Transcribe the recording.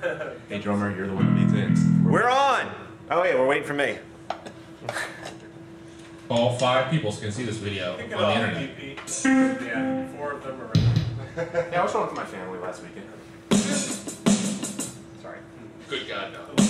Hey drummer, you're the one who leads in. We're on! Oh wait, we're waiting for me. All 5 people can see this video on the internet. Yeah, 4 of them are right. Yeah, I was showing it to my family last weekend. Sorry. Good God, no.